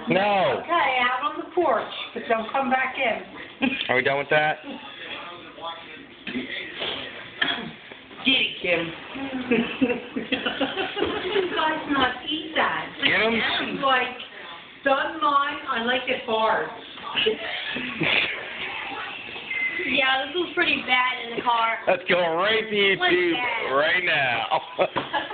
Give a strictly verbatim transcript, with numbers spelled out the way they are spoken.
No. Okay, out on the porch, but don't come back in. Are we done with that? Get it, Kim. You guys not eat that. Get 'em? It's like, done mine, I like it hard. Yeah, this was pretty bad in the car. Let's go right to YouTube What's that? right now.